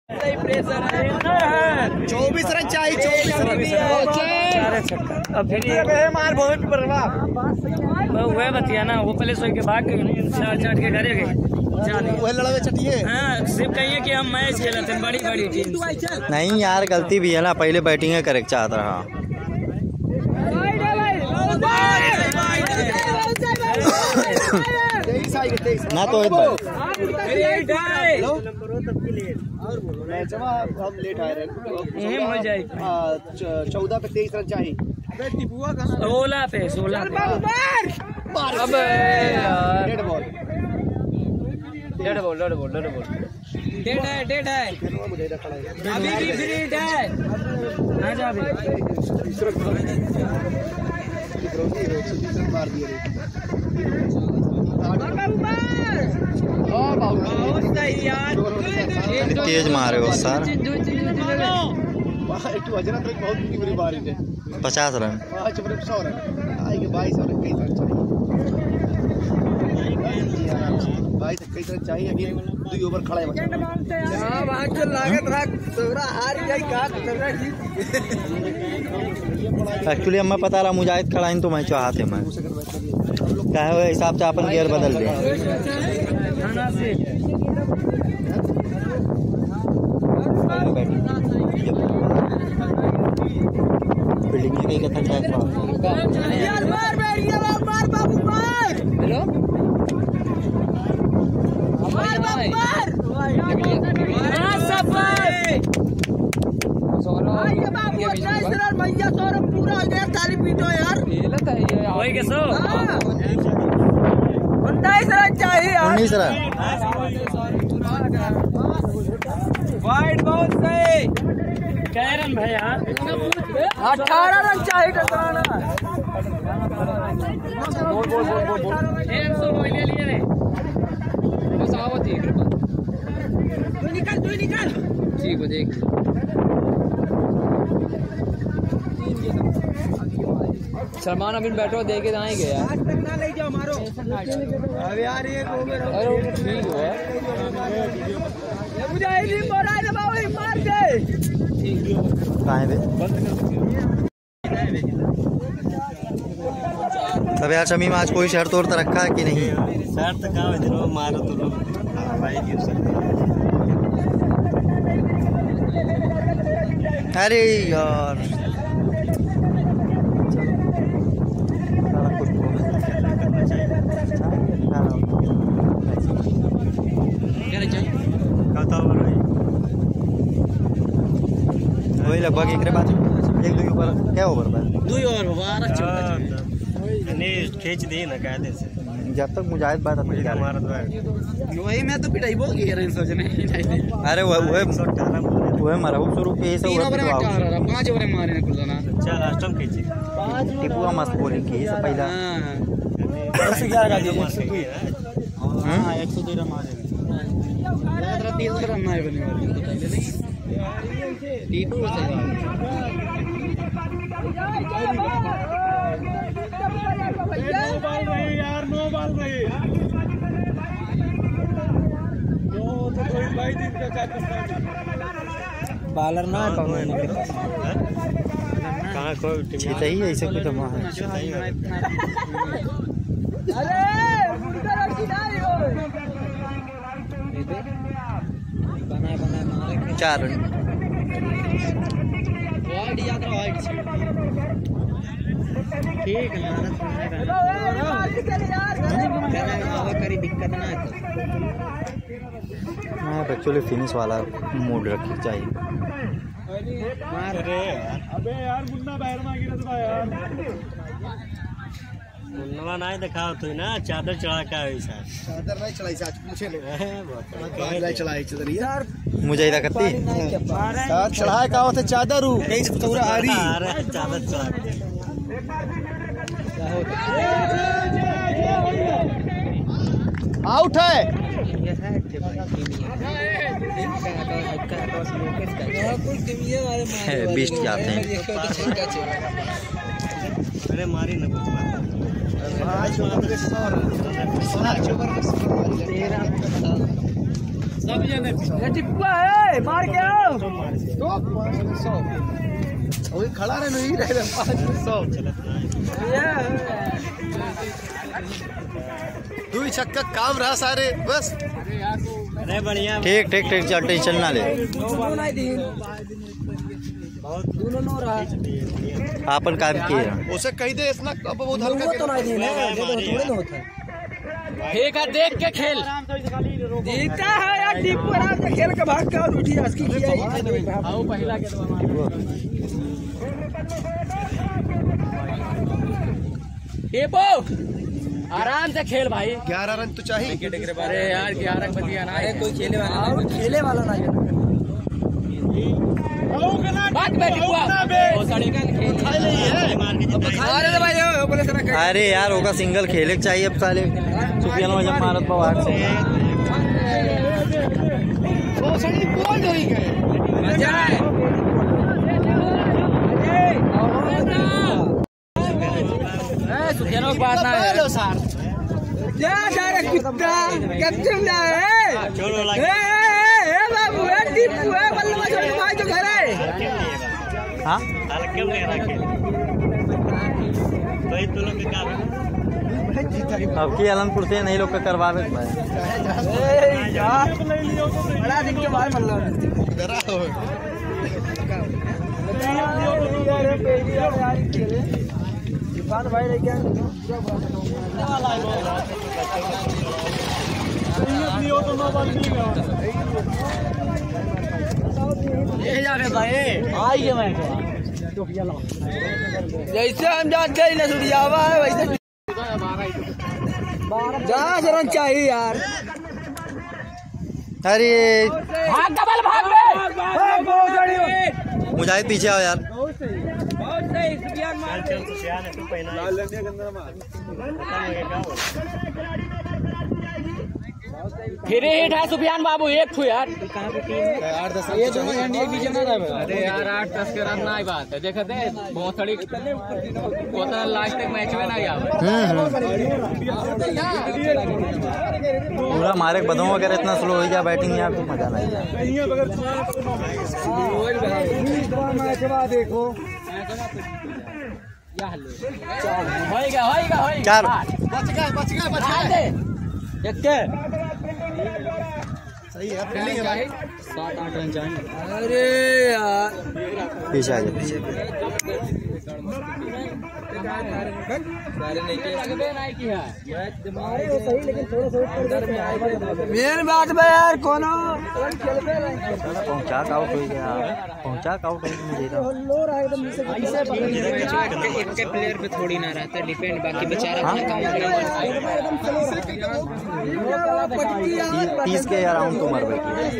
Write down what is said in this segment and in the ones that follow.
24 run चाहिए, 24 run. अब फिर मार बहुत हुआ बतिया ना, वो पहले सोच के भाग गए, चाट के घरे गए। वो लड़ावे चटिए। हाँ, सिर्फ कहिए कि हम मैच खेलते हैं बड़ी बड़ी टीम। नहीं यार, गलती भी है ना, पहले बैटिंग करे चाहता रहा। ना तो हम लेट आए रहे। 14 पे 23 रन चाहिए। 16 पे 16 पे। अब डेड बॉल डेड है अभी भी फ्री है। आजा अभी मार दिए। तेज मारे हो सर। 50 रन। 100 रन आएंगे। 22 रन, 21 रन चाहिए। 22 रन चाहिए। अभी 2 ओवर खड़ा है। एक्चुअली हमें पता रहा मुजाहिद खड़ा है तो मैं चाहते मैं क्या हुए हिसाब से अपन गियर बदल दिया। फील्डिंग में कहीं का भैया सौरभ पूरा हो गया। ताली पीटो यार। 19 रन चाहिए। 19 रन। वाइड बहुत सही। क्या रन भैया? 18 रन चाहिए। टकराना निकल ठीक है देख। सलमान अभी बैठो दे के आएंगे यार। ले जाओ मारो। अब यार ये ठीक है मुझे आईडी बोला है बाबू मार दे। कहाँ है तब यार शमीम आज कोई शर्त और तो रखा है कि नहीं? शर्त कहाँ है दिनों मारो तो लोग भाई गिर सकते। अरे यार वही लगभग एक बाद 1-2 ओवर क्या ओवर पर 2 ओवर खींच दी ना कायदे से। जब तक मुजाहिद बात अपनी वही मैं तो पिटाई बोल गया रही सोचने। अरे वो मारा वो शुरू के सब 5 ओवर मारे ना कुल ना। चल लास्ट में खींची टिपुआ मस्त बॉलिंग की से पहला। हां 102 रन मारे। 3 रन मारे बने टीपू से यार नो बॉल रही। बॉलर ना कहाँ कोई जीता ही ऐसे कोई तो वहाँ है। अरे 4 रन। वाइड याद रहा वाइड ठीक है करी दिक्कत ना है। हाँ एक्चुअली फिनिश वाला मूड रखनी चाहिए। अबे यार मुन्ना बाहर में गिरा था यार। मुन्ना नहीं दिखाओ तो ना चादर चढ़ा का ऐसा। चादर नहीं चढ़ाई आज पूछे लोग। नहीं चढ़ाई चादर यार। मुझे इधर करती साथ चढ़ाए का होते चादर हूं कहीं से पूरा आ रही। अरे चादर चढ़ा आउट है। बीस्ट जाते हैं। अरे मारी ना 5 ओवर में 100 रन। 5 ओवर में 100 रन। टिप्पा है मार के आओ। वही खड़ा रहे नहीं रहे 500 2 छक्का काम रहा सारे बस। अरे बढ़िया ठीक ठीक ठीक चल टेंशन ना ले। आपन काम किए उसे कही दे इतना अब वो हल्का तो ठीक है देख के खेल जीता है यार। टिप्पू आराम से खेल के भाग के और उठी अस्की किया आओ पहला के टिप्पू आराम से खेल भाई। 11 रन तो चाहिए। अरे यार 11 बतिया ना है कोई खेले वाला ना अरे यार होगा सिंगल खेले चाहिए अब साले सुफियान जब मारत पवार से सुफियान बात ना है बाबू टिप्पू है भाई तो घर है। हाँ क्यों कह रहा खेल तो तुम लोग का अब की आलमपुर से नहीं लोग का करवावे बड़ा दिन के बाद मतलब भाई लेके आइए मैं जैसे हम जानते हैं ना सुरियावा है वैसे 10 रन चाहिए यार। अरे भाग डबल भाग मुजाहिद पीछे आओ यार। फिर हिट है सुफियान बाबू एक फू यार। 8-10 अरे यार 8-10 के रन ना बात है देखते बहुत थोड़ी लास्ट तक मैच में ना यार पूरा मारे बदों वगैरह इतना स्लो हो गया बैटिंग यार तो मजा नहीं। देखो चार बच गए सही है फील्डिंग है 7-8 रन चाहिए। अरे यार पीछे आ जाओ पीछे। मेन बात में यार कौन पहुंचा आउट हो गया पहुंचा आउट एक के प्लेयर पे थोड़ी ना रहता डिपेंड बाकी बेचारा 30 के अराउंड तो मरबे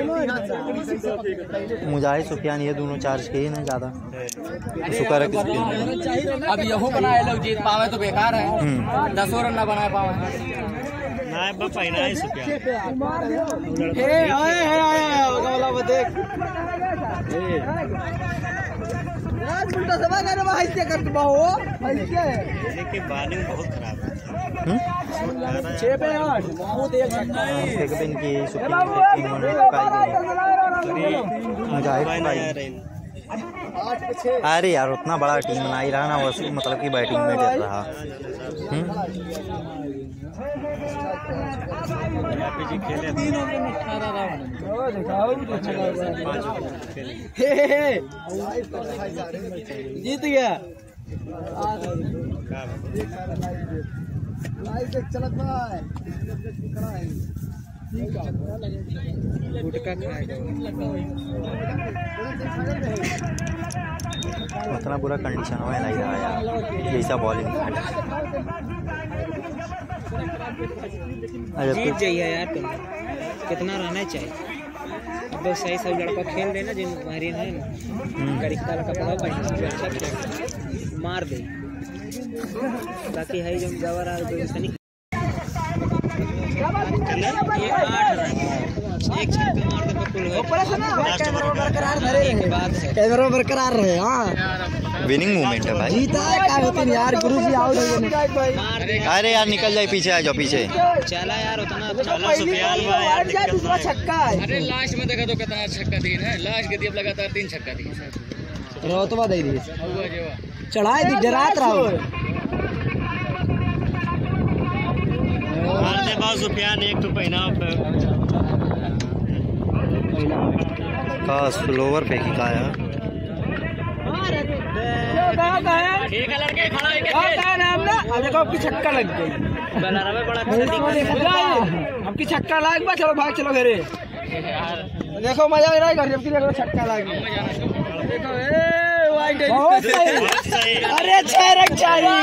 मुजाहिद सुफियान ये दोनों चार्ज किए ना ज्यादा शुक्र है अब यहू बनाए लोग जीत पावे तो बेकार है 10 रन ना बना पावे ना बापा ना है सुफियान के बॉलिंग बहुत खराब है 6 पे 8 बहुत एक अरे यार उतना बड़ा टीम बना ही रहा ना वैसे मतलब कि बैटिंग में डर रहा। जीत गया चलत भाई उतना बुरा कंडीशन में नहीं रहा यार जैसा बॉलिंग जीत जाइए यार तुम कितना रहना चाहिए अब सही सब लड़का खेल रहे ना जिन हमारी है ना करिश्ता का पड़ा अच्छा मार दे बाकी है जो जवर आ एक छक्का मार दे बकुल है बरकरार रहे। हाँ विनिंग मूवमेंट है भाई। जीता है क्या होती है यार, गुरुजी आउट हो गए। अरे यार निकल जाए, पीछे आ जाओ पीछे। चला यार उतना चलो सुफियान भाई यार दूसरा छक्का है। अरे लास्ट में देखा तो कितना छक्का तीन है, लास्ट के दिए लगातार 3 छक्का दिए। रोतवा दे दी चढ़ाई दी डरात रहो। मारते बाद सुफियान एक तो पहना का स्लोवर फेंकी का है। ठीक है लड़के, खड़ा है देखो आपकी छक्का लग गई। बलारा में बड़ा आपकी छक्का लग गया, चलो भाग चलो घरे। देखो मजा आ रहा है, घर देखो छक्का लग गया। देखो बहुत सही। अरे 6 रन चाहिए।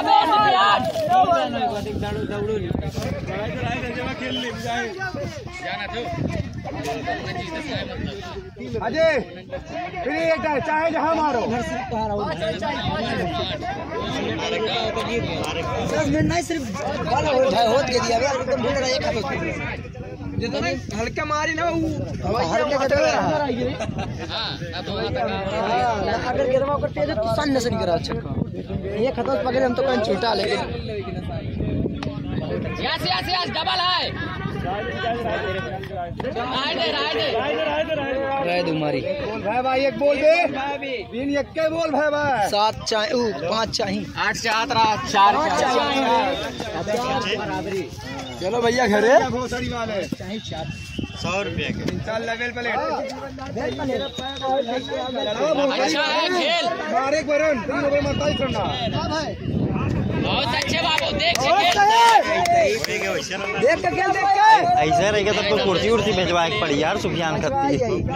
अजय फिर एक चाहे जहाँ मारो। 10 मिनट नहीं, सिर्फ होत के दिया एकदम भीड़ रहा। एक जितना हल्के मारी ना वो हल्के अगर गिरवा को तेज तो सन से नहीं करा। अच्छा ये खतरा पकड़े हम तो कहीं छूटा, लेकिन यस डबल है। राय दुमारी बोल भाई एक बोल दे। 3 एक के बोल भाई। 7 चाहिए 5 चाहिए 8 4 4 चलो भैया घरे। 100 रुपये के चल लेवल पे अच्छा है खेल। मारे वरुण 3 ओवर में 23 रन। बहुत अच्छे बाबू, देख देख के खेल देख के। ऐसे रहेगा तब तो कुर्सी उर्सी भेजवा के पड़ी यार सुफियान खत्ती।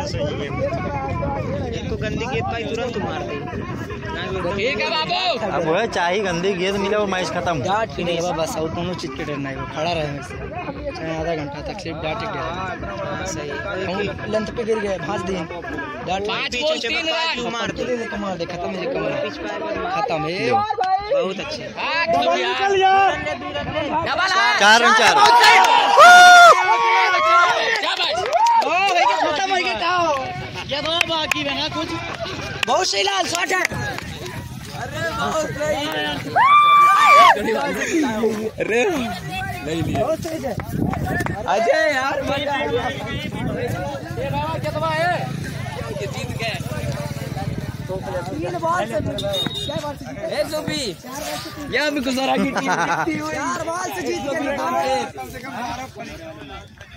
इनको गंदी गेंद पाई तुरंत मार दी। ठीक है बाबू। अब वो चाहे गंदी गेंद मिले वो मैच खत्म। डांट भी नहीं बस, और दोनों चीज के डरना है। वो खड़ा रहे चाहे आधा घंटा तक, सिर्फ डांट ही डर। सही लेंथ पे गिर गए, भांज दिए डांट। 5 बॉल 3 रन मार दो। कमाल दे, खत्म है खत्म है। बहुत अच्छे। निकल यार। डबल है। 4 रन 4। खत्म हो गया क्या हो? ये तो बाकी है ना कुछ। बहुत सही लाल शॉट है। अरे बहुत सही। अरे नहीं बहुत सही है अजय यार। कितना है ये जीत गए। 3 बॉल से क्या बात है? ए सुबी या भी गुजारा की टीम 4 बॉल से जीत गए।